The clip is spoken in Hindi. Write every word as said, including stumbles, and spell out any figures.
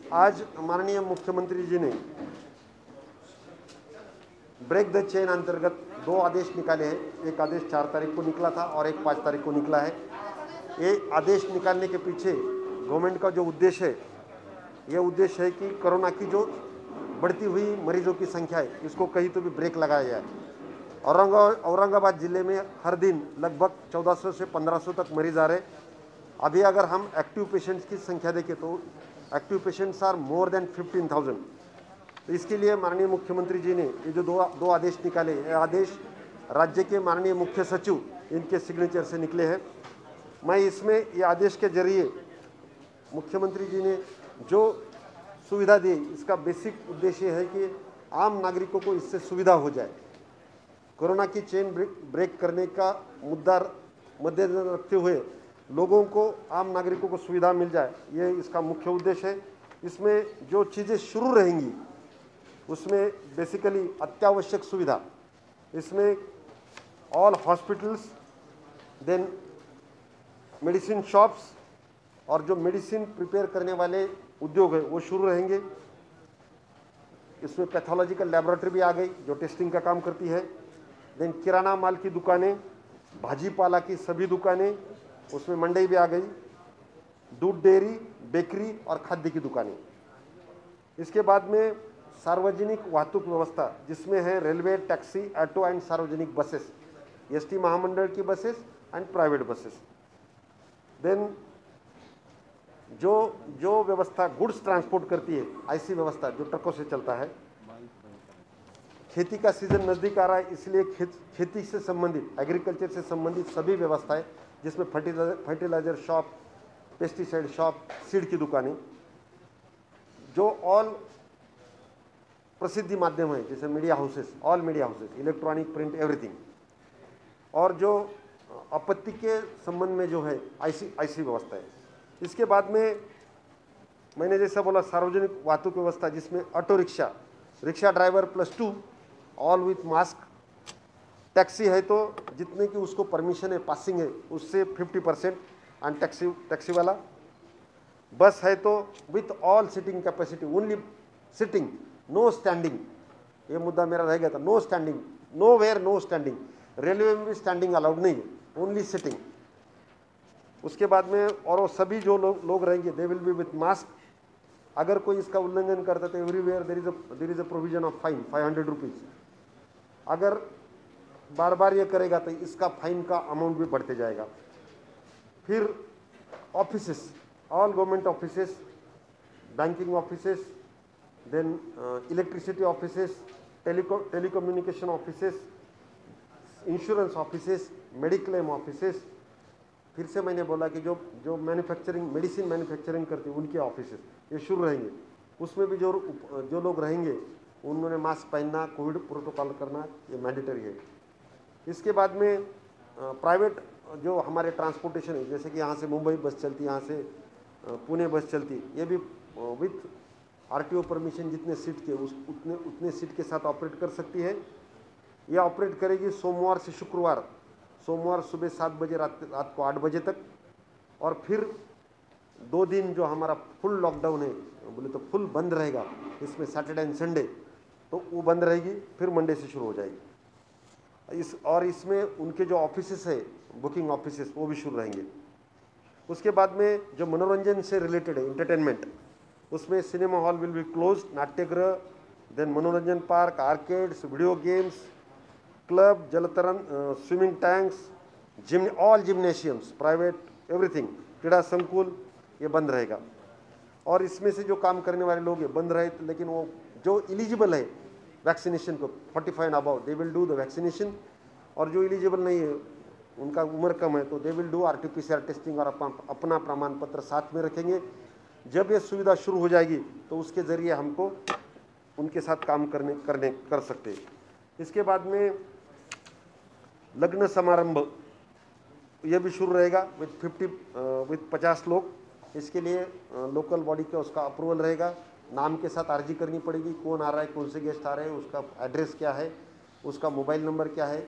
आज माननीय मुख्यमंत्री जी ने ब्रेक द चेन अंतर्गत दो आदेश निकाले हैं। एक आदेश चार तारीख को निकला था और एक पाँच तारीख को निकला है। ये आदेश निकालने के पीछे गवर्नमेंट का जो उद्देश्य है, ये उद्देश्य है कि कोरोना की जो बढ़ती हुई मरीजों की संख्या है, इसको कहीं तो भी ब्रेक लगाया जाए। औरंगाबाद औरंगाबाद जिले में हर दिन लगभग चौदह सौ से पंद्रह सौ तक मरीज आ रहे। अभी अगर हम एक्टिव पेशेंट्स की संख्या देखें तो active patients are more than fifteen thousand. तो इसके लिए माननीय मुख्यमंत्री जी ने ये जो दो दो आदेश निकाले, ये आदेश राज्य के माननीय मुख्य सचिव इनके सिग्नेचर से निकले हैं। मैं इसमें ये आदेश के जरिए मुख्यमंत्री जी ने जो सुविधा दी, इसका बेसिक उद्देश्य है कि आम नागरिकों को इससे सुविधा हो जाए। कोरोना की चेन ब्रेक ब्रेक करने का मुद्दा मद्देनजर रखते हुए लोगों को, आम नागरिकों को सुविधा मिल जाए, ये इसका मुख्य उद्देश्य है। इसमें जो चीज़ें शुरू रहेंगी उसमें बेसिकली अत्यावश्यक सुविधा, इसमें all hospitals, then medicine shops और जो मेडिसिन प्रिपेयर करने वाले उद्योग है वो शुरू रहेंगे। इसमें पैथोलॉजिकल लैबोरेटरी भी आ गई जो टेस्टिंग का काम करती है। देन किराना माल की दुकानें, भाजीपाला की सभी दुकानें, उसमें मंडी भी आ गई, दूध डेयरी, बेकरी और खाद्य की दुकानें। इसके बाद में सार्वजनिक वाहतुक व्यवस्था, जिसमें है रेलवे, टैक्सी, ऑटो एंड सार्वजनिक बसेस, एसटी महामंडल की buses and private buses. Then जो जो व्यवस्था गुड्स ट्रांसपोर्ट करती है, ऐसी व्यवस्था जो ट्रकों से चलता है। खेती का सीजन नज़दीक आ रहा है, इसलिए खेत खेती से संबंधित, एग्रीकल्चर से संबंधित सभी व्यवस्थाएं, जिसमें fertilizer fertilizer shop, pesticide shop, seed की दुकानें, जो ऑल प्रसिद्धि माध्यम है जैसे media houses, all media houses, electronic, print, everything. और जो आपत्ति के संबंध में जो है ऐसी ऐसी व्यवस्था है। इसके बाद में मैंने जैसा बोला सार्वजनिक वाहतुक व्यवस्था, जिसमें auto rickshaw, rickshaw driver plus two, all with mask. Taxi है तो जितने की उसको परमिशन है, पासिंग है, उससे fifty percent and taxi taxi वाला। बस है तो with all seating capacity, only sitting, no standing. ये मुद्दा मेरा रह गया था, no standing, no where no standing. Railway में भी स्टैंडिंग अलाउड नहीं है, ओनली सिटिंग। उसके बाद में और वो सभी जो लोग लोग रहेंगे, they will be with mask. अगर कोई इसका उल्लंघन करता है तो everywhere there is a there is a provision of fine five hundred rupees. अगर बार बार ये करेगा तो इसका फाइन का अमाउंट भी बढ़ते जाएगा। फिर offices, all government offices, banking offices, then electricity offices, teleco telecommunication offices, insurance offices, mediclaim offices. फिर से मैंने बोला कि जो जो मैन्युफैक्चरिंग, मेडिसिन मैन्युफैक्चरिंग करती है उनके ऑफिसेस ये शुरू रहेंगे। उसमें भी जो जो लोग रहेंगे उन्होंने मास्क पहनना, कोविड प्रोटोकॉल करना, ये मैंडेटरी है। इसके बाद में प्राइवेट जो हमारे ट्रांसपोर्टेशन है, जैसे कि यहाँ से मुंबई बस चलती, यहाँ से पुणे बस चलती, ये भी विथ आरटीओ परमिशन जितने सीट के उस उतने उतने सीट के साथ ऑपरेट कर सकती है। ये ऑपरेट करेगी सोमवार से शुक्रवार, सोमवार सुबह सात बजे रात रात को आठ बजे तक। और फिर दो दिन जो हमारा फुल लॉकडाउन है, बोले तो फुल बंद रहेगा, इसमें सैटरडे एंड संडे, तो वो बंद रहेगी, फिर मंडे से शुरू हो जाएगी। इस और इसमें उनके जो ऑफिसेस है, बुकिंग ऑफिसेस, वो भी शुरू रहेंगे। उसके बाद में जो मनोरंजन से रिलेटेड है, इंटरटेनमेंट, उसमें cinema hall will be close, नाट्यगृह, देन मनोरंजन park, arcades, video games, club, जलतरण, swimming tanks, gym, all gymnasiums, private, everything, क्रीड़ा संकुल, ये बंद रहेगा। और इसमें से जो काम करने वाले लोग हैं बंद रहे, लेकिन वो जो एलिजिबल है वैक्सीनेशन को, forty five about, they will do the vaccination. और जो एलिजिबल नहीं है, उनका उम्र कम है, तो they will do R T P C R testing और अपना प्रमाण पत्र साथ में रखेंगे। जब ये सुविधा शुरू हो जाएगी तो उसके ज़रिए हमको उनके साथ काम करने करने कर सकते हैं। इसके बाद में लग्न समारंभ ये भी शुरू रहेगा विथ फिफ्टी विथ पचास लोग। इसके लिए लोकल बॉडी का उसका अप्रूवल रहेगा, नाम के साथ अर्जी करनी पड़ेगी, कौन आ रहा है, कौन से गेस्ट आ रहे हैं, उसका एड्रेस क्या है, उसका मोबाइल नंबर क्या है,